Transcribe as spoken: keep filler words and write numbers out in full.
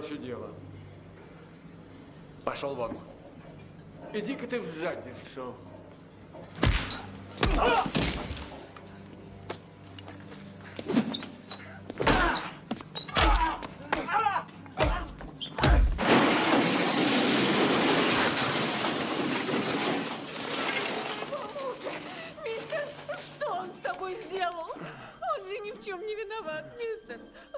ваше дело. Пошел вон. Иди-ка ты в задницу. Мистер, что он с тобой сделал? Он же ни в чем не виноват, мистер.